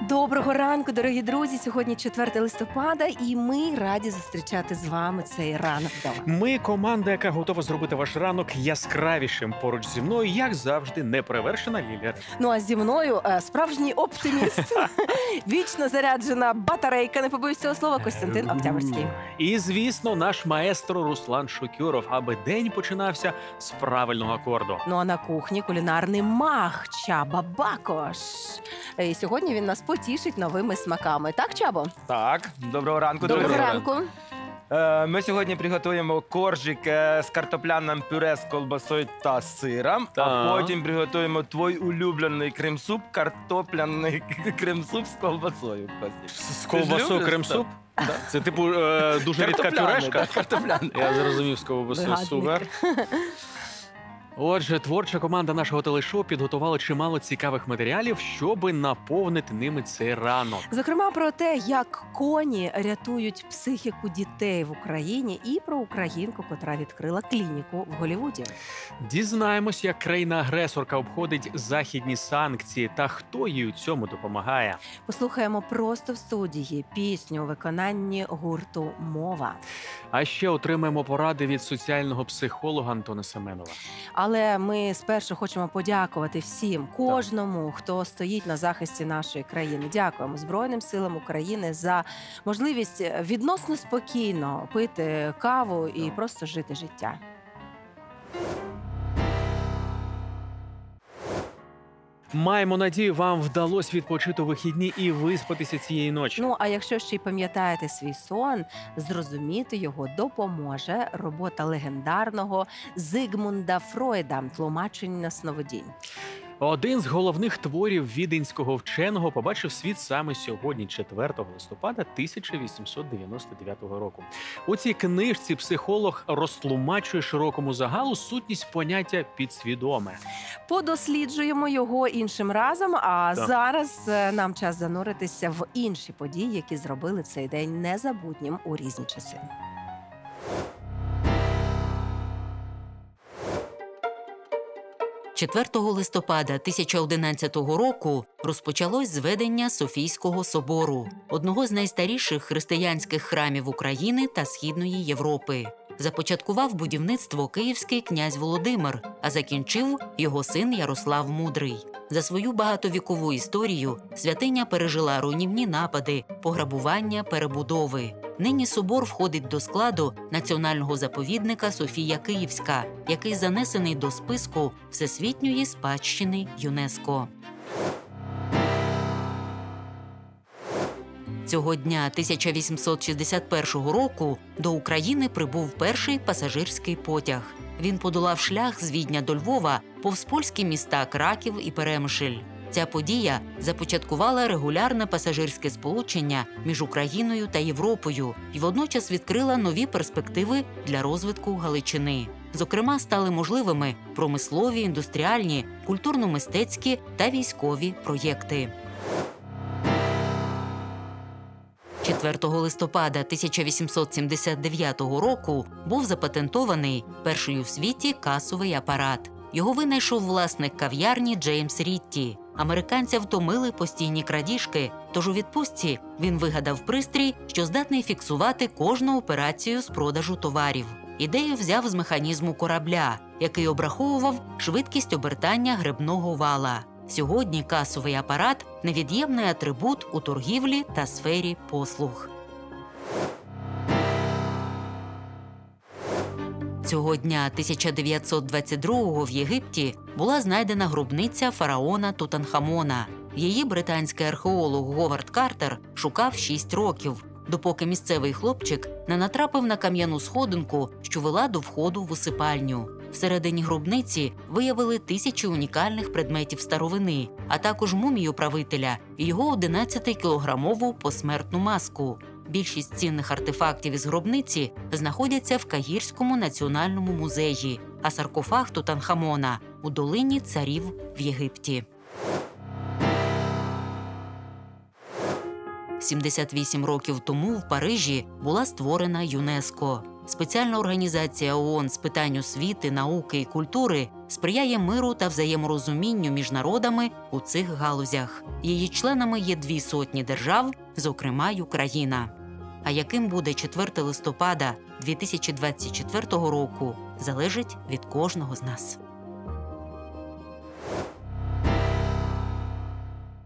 Доброго ранку, дорогі друзі! Сьогодні 4 листопада, і ми раді зустрічати з вами цей ранок вдома. Ми команда, яка готова зробити ваш ранок яскравішим. Поруч зі мною, як завжди, неперевершена Лілія. Ну а зі мною справжній оптиміст, вічно заряджена батарейка, не побоюсь цього слова, Костянтин Октябрьський. І, звісно, наш маестро Руслан Шукюров, аби день починався з правильного акорду. Ну а на кухні кулінарний маг Чаба Бакош. І сьогодні він нас потішить новими смаками. Так, Чабо? Так, доброго ранку, Доброго друзі. ранку. Ми сьогодні приготуємо коржик з картопляним пюре з колбасою та сиром, а Так. потім приготуємо твій улюблений крем-суп, картопляний крем-суп з колбасою. Костя. З Ти ж ковбасою любиш, крем-суп? так? Це, типу, дуже рідка Картопляний, пюрешка? так, картопляний. Я зрозумів з ковбасою. Вигадник. Супер. Отже, творча команда нашого телешоу підготувала чимало цікавих матеріалів, щоби наповнити ними цей ранок. Зокрема, про те, як коні рятують психіку дітей в Україні, і про українку, котра відкрила клініку в Голлівуді. Дізнаємось, як країна-агресорка обходить західні санкції та хто їй у цьому допомагає. Послухаємо просто в студії пісню у виконанні гурту «Мова». А ще отримаємо поради від соціального психолога Антона Семенова. Але ми спершу хочемо подякувати всім, кожному, хто стоїть на захисті нашої країни. Дякуємо Збройним силам України за можливість відносно спокійно пити каву і просто жити життя. Маємо надію, вам вдалося відпочити у вихідні і виспатися цієї ночі. Ну, а якщо ще й пам'ятаєте свій сон, зрозуміти його допоможе робота легендарного Зигмунда Фройда «Тлумачення сновидінь». Один з головних творів віденського вченого побачив світ саме сьогодні, 4 листопада 1899 року. У цій книжці психолог розтлумачує широкому загалу сутність поняття «підсвідоме». Подосліджуємо його іншим разом, а Так. зараз нам час зануритися в інші події, які зробили цей день незабутнім у різні часи. «4 листопада 1011 року розпочалось зведення Софійського собору, одного з найстаріших християнських храмів України та Східної Європи. Започаткував будівництво київський князь Володимир, а закінчив його син Ярослав Мудрий. За свою багатовікову історію святиня пережила руйнівні напади, пограбування, перебудови. Нині собор входить до складу національного заповідника Софія Київська, який занесений до списку Всесвітньої спадщини ЮНЕСКО. Цього дня 1861 року до України прибув перший пасажирський потяг. Він подолав шлях з Відня до Львова повз польські міста Краків і Перемишль. Ця подія започаткувала регулярне пасажирське сполучення між Україною та Європою і водночас відкрила нові перспективи для розвитку Галичини. Зокрема, стали можливими промислові, індустріальні, культурно-мистецькі та військові проєкти. 4 листопада 1879 року був запатентований перший у світі касовий апарат. Його винайшов власник кав'ярні Джеймс Рітті. Американця втомили постійні крадіжки, тож у відпустці він вигадав пристрій, що здатний фіксувати кожну операцію з продажу товарів. Ідею взяв з механізму корабля, який обраховував швидкість обертання гребного вала. Сьогодні касовий апарат – невід'ємний атрибут у торгівлі та сфері послуг. Цього дня 1922-го в Єгипті була знайдена гробниця фараона Тутанхамона. Її британський археолог Говард Картер шукав 6 років, допоки місцевий хлопчик не натрапив на кам'яну сходинку, що вела до входу в усипальню. Всередині гробниці виявили тисячі унікальних предметів старовини, а також мумію правителя і його 11-кілограмову посмертну маску. Більшість цінних артефактів із гробниці знаходяться в Каїрському національному музеї, а саркофаг Тутанхамона – у долині царів в Єгипті. 78 років тому в Парижі була створена ЮНЕСКО. Спеціальна організація ООН з питань освіти, науки і культури сприяє миру та взаєморозумінню між народами у цих галузях. Її членами є 200 держав, зокрема й Україна. А яким буде 4 листопада 2024 року, залежить від кожного з нас.